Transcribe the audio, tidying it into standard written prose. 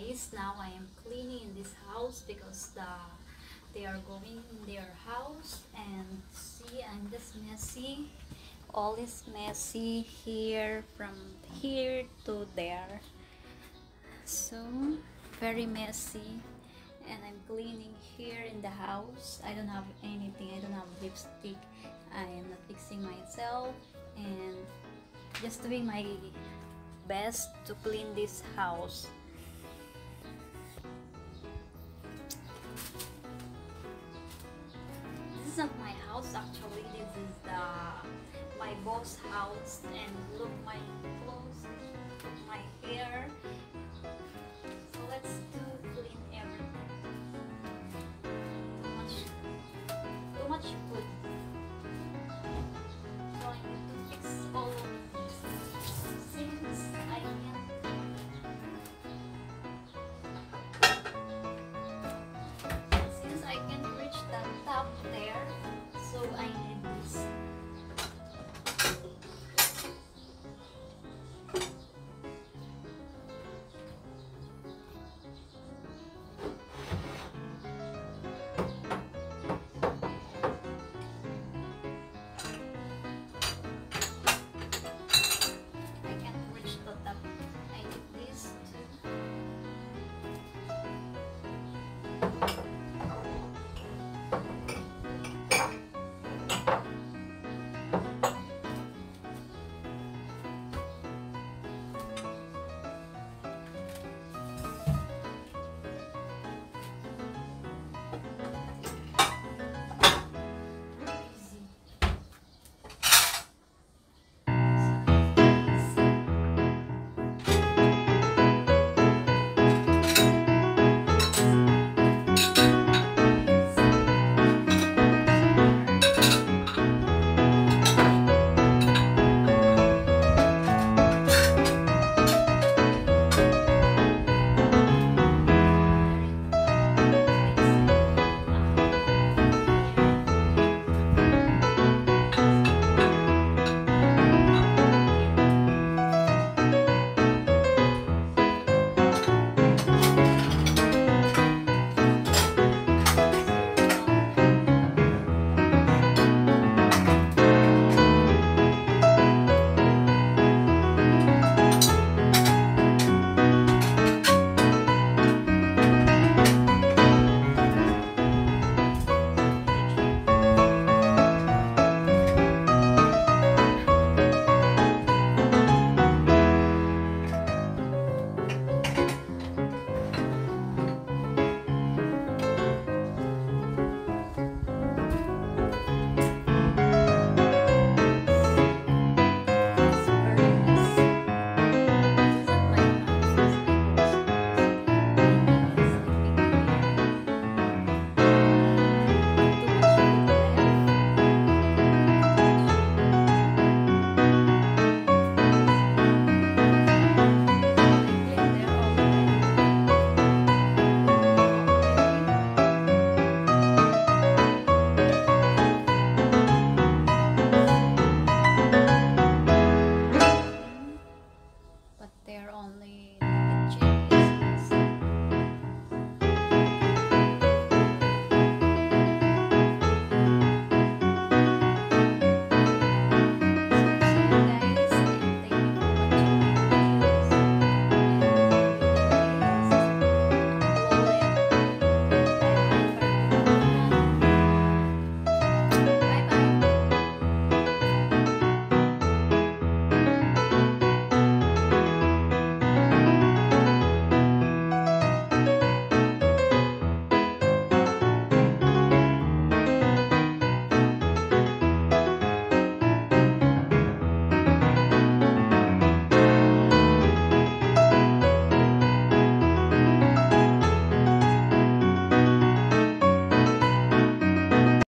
guys, now I am cleaning in this house because they are going in their house, and see, I'm just messy. All is messy here, from here to there, so very messy. And I'm cleaning here in the house. I don't have anything, I don't have lipstick. I am not fixing myself, and just doing my best to clean this house. This is not my house actually. This is my boss house, and look my clothes, look my